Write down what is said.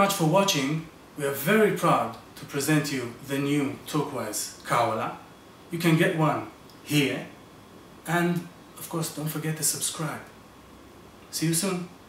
much for watching. We are very proud to present you the new Turquoise Kawala. You can get one here. And of course, don't forget to subscribe. See you soon.